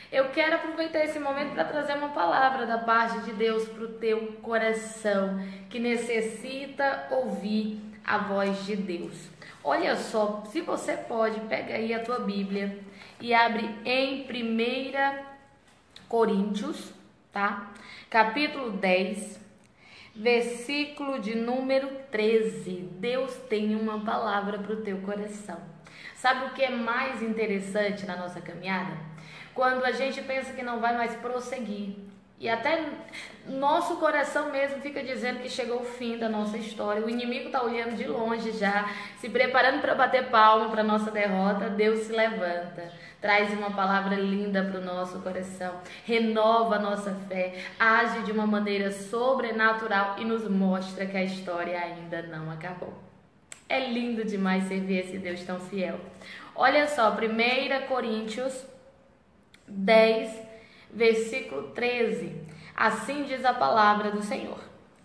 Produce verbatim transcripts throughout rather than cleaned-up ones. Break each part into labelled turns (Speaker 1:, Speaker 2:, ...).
Speaker 1: Eu quero aproveitar esse momento para trazer uma palavra da parte de Deus para o teu coração, que necessita ouvir a voz de Deus. Olha só, se você pode, pega aí a tua Bíblia e abre em primeira Coríntios, tá? Capítulo dez, versículo de número treze. Deus tem uma palavra para o teu coração. Sabe o que é mais interessante na nossa caminhada? Quando a gente pensa que não vai mais prosseguir. E até nosso coração mesmo fica dizendo que chegou o fim da nossa história. O inimigo está olhando de longe já, se preparando para bater palma para a nossa derrota. Deus se levanta, traz uma palavra linda para o nosso coração, renova a nossa fé, age de uma maneira sobrenatural e nos mostra que a história ainda não acabou. É lindo demais servir esse Deus tão fiel. Olha só, primeira Coríntios dez, versículo treze. Assim diz a palavra do Senhor: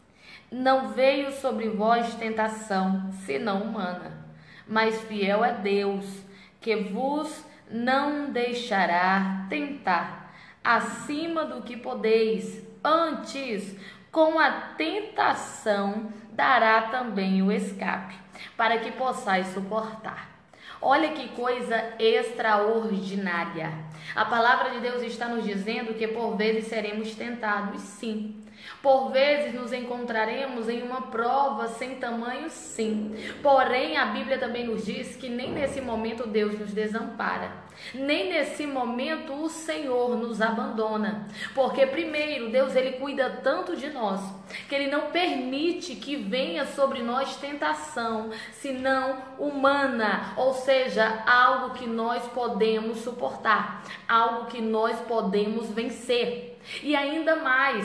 Speaker 1: não veio sobre vós tentação, senão humana, mas fiel é Deus, que vos não deixará tentar acima do que podeis, antes com a tentação dará também o escape, para que possais suportar. Olha que coisa extraordinária. A palavra de Deus está nos dizendo que por vezes seremos tentados, sim. Por vezes nos encontraremos em uma prova sem tamanho, sim. Porém, a Bíblia também nos diz que nem nesse momento Deus nos desampara. Nem nesse momento o Senhor nos abandona. Porque primeiro, Deus ele cuida tanto de nós, que Ele não permite que venha sobre nós tentação, senão humana. Ou seja, algo que nós podemos suportar, algo que nós podemos vencer. E ainda mais,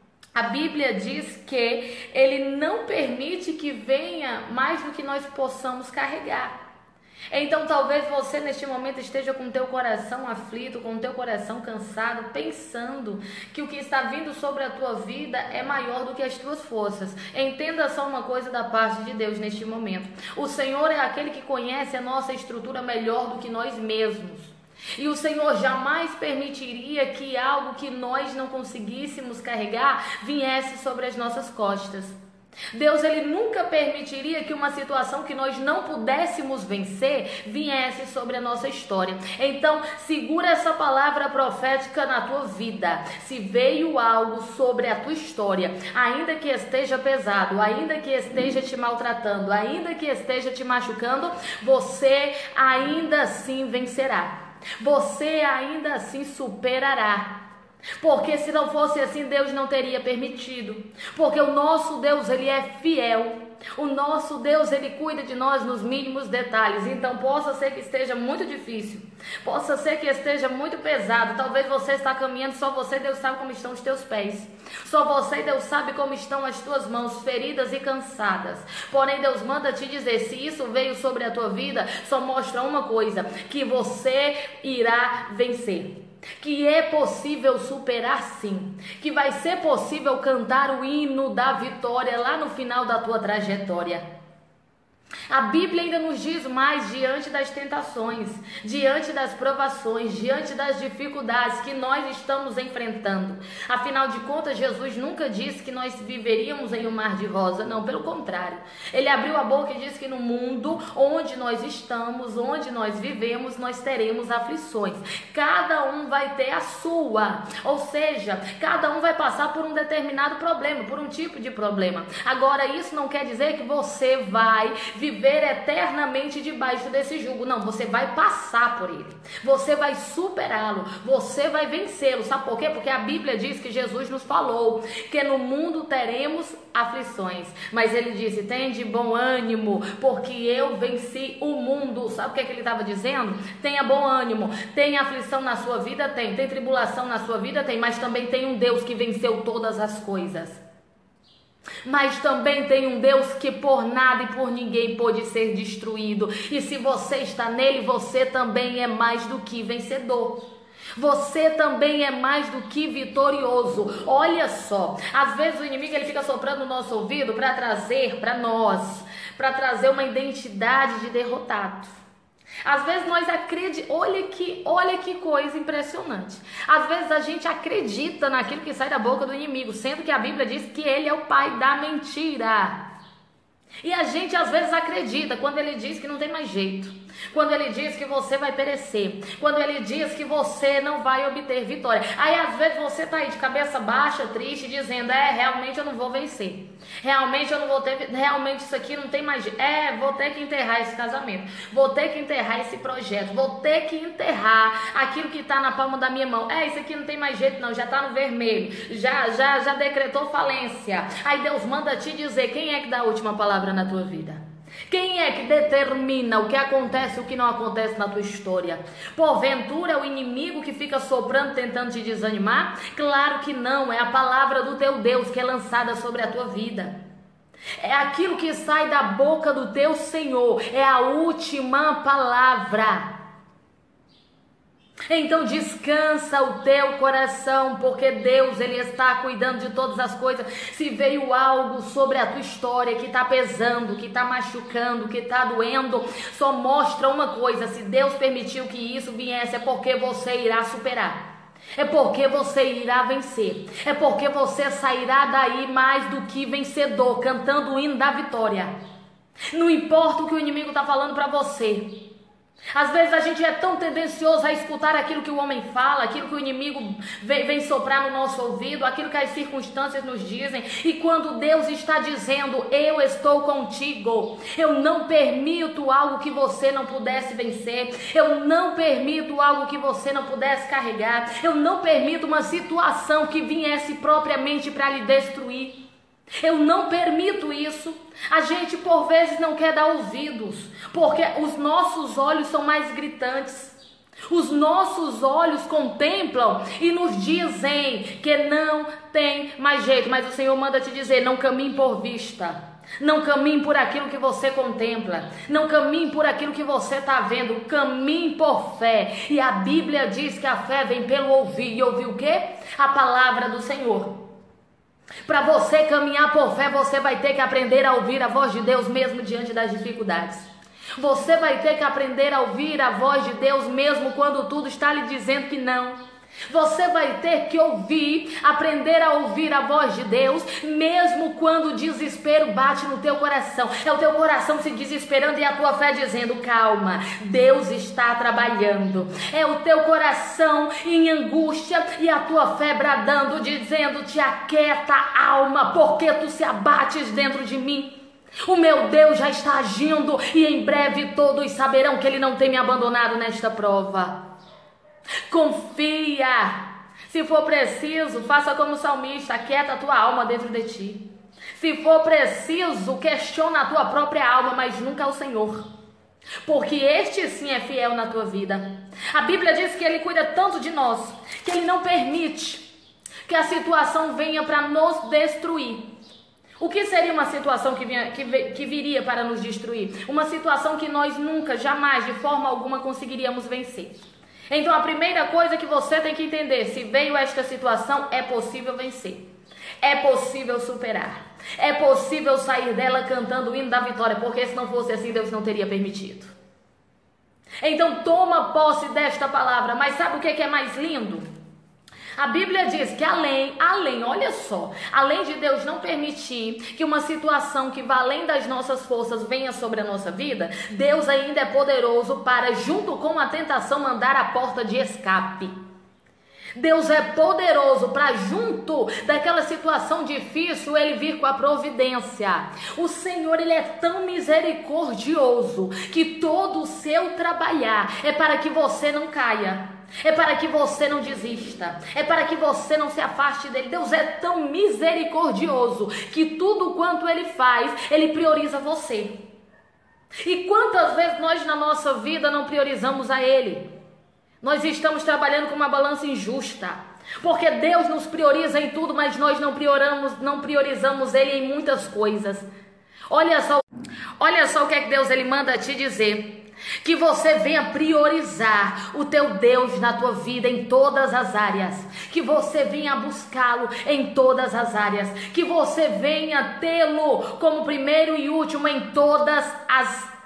Speaker 1: a Bíblia diz que Ele não permite que venha mais do que nós possamos carregar. Então talvez você neste momento esteja com o teu coração aflito, com o teu coração cansado, pensando que o que está vindo sobre a tua vida é maior do que as tuas forças. Entenda só uma coisa da parte de Deus neste momento: o Senhor é aquele que conhece a nossa estrutura melhor do que nós mesmos. E o Senhor jamais permitiria que algo que nós não conseguíssemos carregar viesse sobre as nossas costas. Deus ele nunca permitiria que uma situação que nós não pudéssemos vencer viesse sobre a nossa história. Então, segura essa palavra profética na tua vida. Se veio algo sobre a tua história, ainda que esteja pesado, ainda que esteja te maltratando, ainda que esteja te machucando, você ainda assim vencerá. Você ainda assim superará. Porque se não fosse assim, Deus não teria permitido. Porque o nosso Deus, Ele é fiel. O nosso Deus, Ele cuida de nós nos mínimos detalhes. Então possa ser que esteja muito difícil, possa ser que esteja muito pesado. Talvez você está caminhando, só você, Deus sabe como estão os teus pés. Só você, Deus sabe como estão as tuas mãos feridas e cansadas. Porém, Deus manda te dizer, se isso veio sobre a tua vida, só mostra uma coisa: que você irá vencer. Que é possível superar, sim. Que vai ser possível cantar o hino da vitória lá no final da tua trajetória. A Bíblia ainda nos diz mais: diante das tentações, diante das provações, diante das dificuldades que nós estamos enfrentando. Afinal de contas, Jesus nunca disse que nós viveríamos em um mar de rosa. Não, pelo contrário. Ele abriu a boca e disse que no mundo onde nós estamos, onde nós vivemos, nós teremos aflições. Cada um vai ter a sua. Ou seja, cada um vai passar por um determinado problema, por um tipo de problema. Agora, isso não quer dizer que você vai viver eternamente debaixo desse jugo. Não, você vai passar por ele. Você vai superá-lo. Você vai vencê-lo. Sabe por quê? Porque a Bíblia diz que Jesus nos falou que no mundo teremos aflições. Mas ele disse: tem de bom ânimo, porque eu venci o mundo. Sabe o que, é que ele estava dizendo? Tenha bom ânimo. Tem aflição na sua vida? Tem. Tem tribulação na sua vida? Tem. Mas também tem um Deus que venceu todas as coisas. Mas também tem um Deus que por nada e por ninguém pode ser destruído. E se você está nele, você também é mais do que vencedor. Você também é mais do que vitorioso. Olha só, às vezes o inimigo ele fica soprando no nosso ouvido para trazer para nós, para trazer uma identidade de derrotado. Às vezes nós acreditamos, olha que, olha que coisa impressionante. Às vezes a gente acredita naquilo que sai da boca do inimigo, sendo que a Bíblia diz que ele é o pai da mentira. E a gente às vezes acredita quando ele diz que não tem mais jeito, quando ele diz que você vai perecer, quando ele diz que você não vai obter vitória. Aí às vezes você tá aí de cabeça baixa, triste, dizendo, é, realmente eu não vou vencer, realmente eu não vou ter, realmente isso aqui não tem mais jeito, é, vou ter que enterrar esse casamento, vou ter que enterrar esse projeto, vou ter que enterrar aquilo que tá na palma da minha mão, é, isso aqui não tem mais jeito não, já tá no vermelho, já, já, já decretou falência. Aí Deus manda te dizer, quem é que dá a última palavra na tua vida? Quem é que determina o que acontece e o que não acontece na tua história? Porventura é o inimigo que fica soprando, tentando te desanimar? Claro que não, é a palavra do teu Deus que é lançada sobre a tua vida. É aquilo que sai da boca do teu Senhor, é a última palavra. Então descansa o teu coração, porque Deus, Ele está cuidando de todas as coisas. Se veio algo sobre a tua história que está pesando, que está machucando, que está doendo, só mostra uma coisa: se Deus permitiu que isso viesse, é porque você irá superar, é porque você irá vencer, é porque você sairá daí mais do que vencedor, cantando o hino da vitória. Não importa o que o inimigo está falando para você. Às vezes a gente é tão tendencioso a escutar aquilo que o homem fala, aquilo que o inimigo vem, vem soprar no nosso ouvido, aquilo que as circunstâncias nos dizem. E quando Deus está dizendo, eu estou contigo, eu não permito algo que você não pudesse vencer, eu não permito algo que você não pudesse carregar, eu não permito uma situação que viesse propriamente para lhe destruir. Eu não permito isso. A gente por vezes não quer dar ouvidos, porque os nossos olhos são mais gritantes. Os nossos olhos contemplam e nos dizem que não tem mais jeito. Mas o Senhor manda te dizer, não caminhe por vista, não caminhe por aquilo que você contempla, não caminhe por aquilo que você está vendo, caminhe por fé. E a Bíblia diz que a fé vem pelo ouvir. E ouvir o quê? A palavra do Senhor. Para você caminhar por fé, você vai ter que aprender a ouvir a voz de Deus mesmo diante das dificuldades. Você vai ter que aprender a ouvir a voz de Deus mesmo quando tudo está lhe dizendo que não. Você vai ter que ouvir, aprender a ouvir a voz de Deus, mesmo quando o desespero bate no teu coração. É o teu coração se desesperando e a tua fé dizendo, calma, Deus está trabalhando. É o teu coração em angústia e a tua fé bradando, dizendo, te aquieta, alma, porque tu se abates dentro de mim. O meu Deus já está agindo e em breve todos saberão que Ele não tem me abandonado nesta prova. Confia. Se for preciso, faça como o salmista, aquieta a tua alma dentro de ti. Se for preciso, questiona a tua própria alma, mas nunca o Senhor, porque este sim é fiel na tua vida. A Bíblia diz que Ele cuida tanto de nós, que Ele não permite que a situação venha para nos destruir. O que seria uma situação que, vinha, que, que viria para nos destruir? Uma situação que nós nunca, jamais, de forma alguma conseguiríamos vencer. Então a primeira coisa que você tem que entender, se veio esta situação, é possível vencer, é possível superar, é possível sair dela cantando o hino da vitória, porque se não fosse assim, Deus não teria permitido. Então toma posse desta palavra. Mas sabe o que é mais lindo? A Bíblia diz que além, além, olha só, além de Deus não permitir que uma situação que vá além das nossas forças venha sobre a nossa vida, Deus ainda é poderoso para, junto com a tentação, mandar a porta de escape. Deus é poderoso para, junto daquela situação difícil, Ele vir com a providência. O Senhor, Ele é tão misericordioso que todo o seu trabalhar é para que você não caia, é para que você não desista, é para que você não se afaste dele. Deus é tão misericordioso que tudo quanto Ele faz, Ele prioriza você. E quantas vezes nós na nossa vida não priorizamos a Ele? Nós estamos trabalhando com uma balança injusta, porque Deus nos prioriza em tudo, mas nós não priorizamos, não priorizamos Ele em muitas coisas. Olha só, olha só o que é que Deus Ele manda te dizer. Que você venha priorizar o teu Deus na tua vida em todas as áreas. Que você venha buscá-lo em todas as áreas. Que você venha tê-lo como primeiro e último em todas as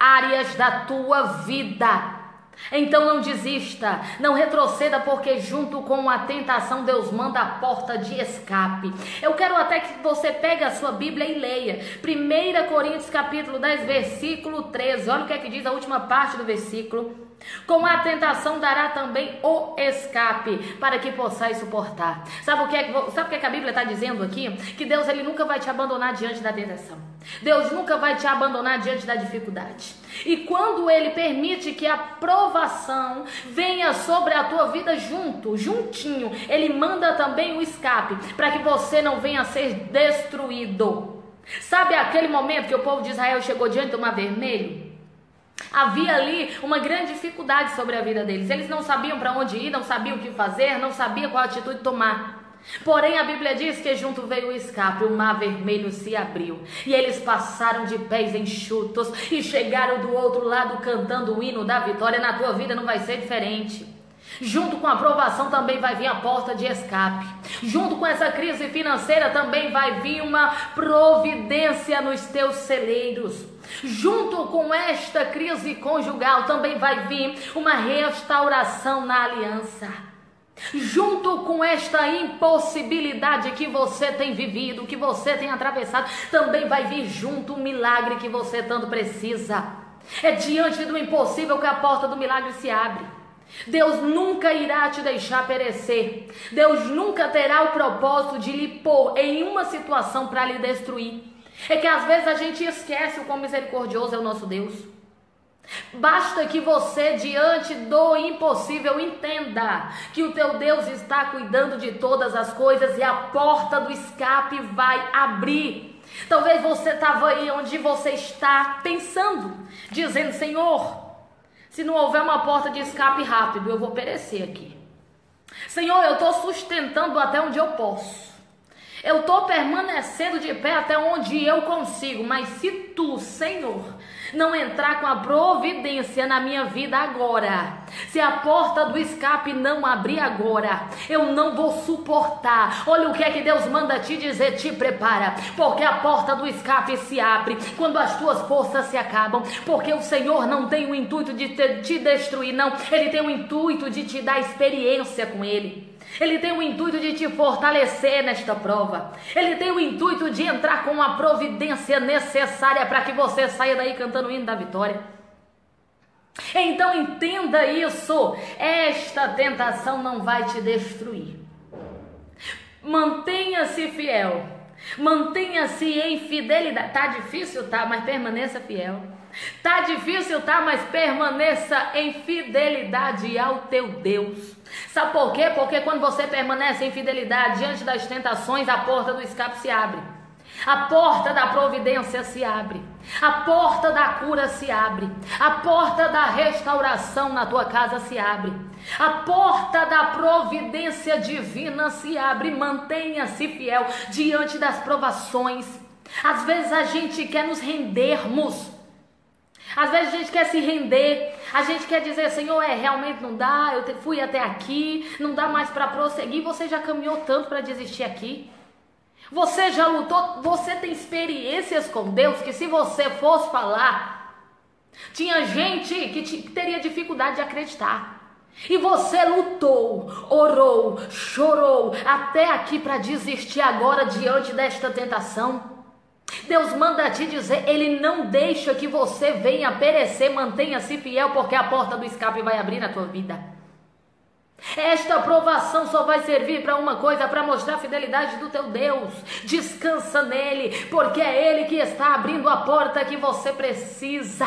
Speaker 1: áreas da tua vida. Então não desista, não retroceda, porque junto com a tentação Deus manda a porta de escape. Eu quero até que você pegue a sua Bíblia e leia primeira Coríntios capítulo dez, versículo treze. Olha o que é que diz a última parte do versículo. Com a tentação dará também o escape, para que possais suportar. Sabe o que é, sabe o que, é que a Bíblia está dizendo aqui? Que Deus ele nunca vai te abandonar diante da tentação. Deus nunca vai te abandonar diante da dificuldade. E quando Ele permite que a provação venha sobre a tua vida junto, juntinho, Ele manda também o escape, para que você não venha a ser destruído. Sabe aquele momento que o povo de Israel chegou diante do Mar Vermelho? Havia ali uma grande dificuldade sobre a vida deles. Eles não sabiam para onde ir, não sabiam o que fazer, não sabiam qual atitude tomar. Porém a Bíblia diz que junto veio o escape, o Mar Vermelho se abriu e eles passaram de pés enxutos e chegaram do outro lado cantando o hino da vitória. Na tua vida não vai ser diferente. Junto com a aprovação também vai vir a porta de escape. Junto com essa crise financeira também vai vir uma providência nos teus celeiros. Junto com esta crise conjugal também vai vir uma restauração na aliança. Junto com esta impossibilidade que você tem vivido, que você tem atravessado, também vai vir junto um milagre que você tanto precisa. É diante do impossível que a porta do milagre se abre. Deus nunca irá te deixar perecer. Deus nunca terá o propósito de lhe pôr em uma situação para lhe destruir. É que às vezes a gente esquece o quão misericordioso é o nosso Deus. Basta que você, diante do impossível, entenda que o teu Deus está cuidando de todas as coisas e a porta do escape vai abrir. Talvez você estava aí onde você está pensando, dizendo: Senhor, se não houver uma porta de escape rápido, eu vou perecer aqui. Senhor, eu estou sustentando até onde eu posso. Eu estou permanecendo de pé até onde eu consigo. Mas se tu, Senhor, não entrar com a providência na minha vida agora, se a porta do escape não abrir agora, eu não vou suportar. Olha o que é que Deus manda te dizer: te prepara, porque a porta do escape se abre quando as tuas forças se acabam, porque o Senhor não tem o intuito de te, te destruir, não. Ele tem o intuito de te dar experiência com Ele. Ele tem o intuito de te fortalecer nesta prova. Ele tem o intuito de entrar com a providência necessária para que você saia daí cantando o hino da vitória. Então entenda isso. Esta tentação não vai te destruir. Mantenha-se fiel. Mantenha-se em fidelidade. Tá difícil, tá? Mas permaneça fiel. Tá difícil, tá? Mas permaneça em fidelidade ao teu Deus. Sabe por quê? Porque quando você permanece em fidelidade diante das tentações, a porta do escape se abre. A porta da providência se abre. A porta da cura se abre. A porta da restauração na tua casa se abre. A porta da providência divina se abre. Mantenha-se fiel diante das provações. Às vezes a gente quer nos rendermos. Às vezes a gente quer se render, a gente quer dizer: Senhor, é, realmente não dá, eu te, fui até aqui, não dá mais para prosseguir. Você já caminhou tanto para desistir aqui? Você já lutou, você tem experiências com Deus que, se você fosse falar, tinha gente que, te, que teria dificuldade de acreditar. E você lutou, orou, chorou até aqui para desistir agora diante desta tentação. Deus manda te dizer: Ele não deixa que você venha perecer. Mantenha-se fiel, porque a porta do escape vai abrir na tua vida. Esta provação só vai servir para uma coisa: para mostrar a fidelidade do teu Deus. Descansa nele, porque é Ele que está abrindo a porta que você precisa.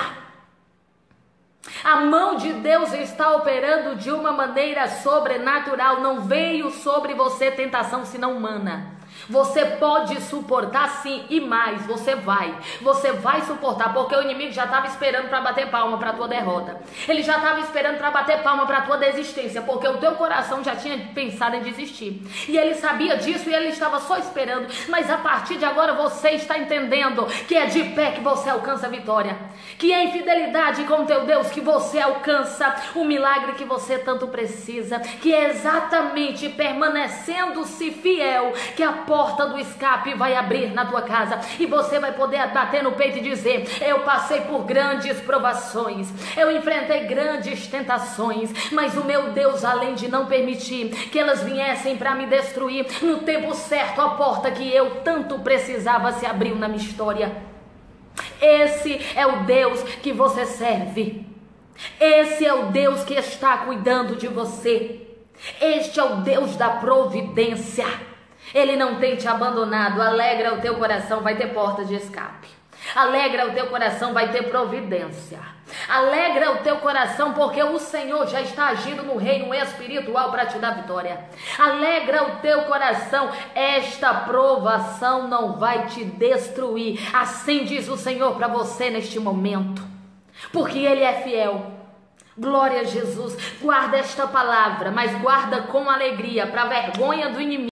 Speaker 1: A mão de Deus está operando de uma maneira sobrenatural. Não veio sobre você tentação senão humana. Você pode suportar sim, e mais, você vai, você vai suportar, porque o inimigo já estava esperando para bater palma para a tua derrota. Ele já estava esperando para bater palma para a tua desistência, porque o teu coração já tinha pensado em desistir. E ele sabia disso e ele estava só esperando. Mas a partir de agora você está entendendo que é de pé que você alcança a vitória, que é em fidelidade com o teu Deus que você alcança o milagre que você tanto precisa, que é exatamente permanecendo-se fiel que a porta do escape vai abrir na tua casa e você vai poder bater no peito e dizer: eu passei por grandes provações, eu enfrentei grandes tentações, mas o meu Deus, além de não permitir que elas viessem para me destruir, no tempo certo a porta que eu tanto precisava se abriu na minha história. Esse é o Deus que você serve. Esse é o Deus que está cuidando de você. Este é o Deus da providência. Ele não tem te abandonado. Alegra o teu coração, vai ter porta de escape. Alegra o teu coração, vai ter providência. Alegra o teu coração, porque o Senhor já está agindo no reino espiritual para te dar vitória. Alegra o teu coração, esta provação não vai te destruir. Assim diz o Senhor para você neste momento, porque Ele é fiel. Glória a Jesus. Guarda esta palavra, mas guarda com alegria, para a vergonha do inimigo.